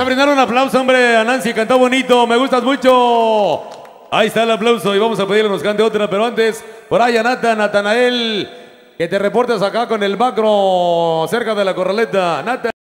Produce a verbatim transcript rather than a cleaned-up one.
brindar un aplauso, hombre, a Nancy, cantó bonito, me gustas mucho. Ahí está el aplauso y vamos a pedirle que nos cante otra, pero antes, por ahí a Nathan, Natanael, que te reportes acá con el macro cerca de la corraleta. Nathan.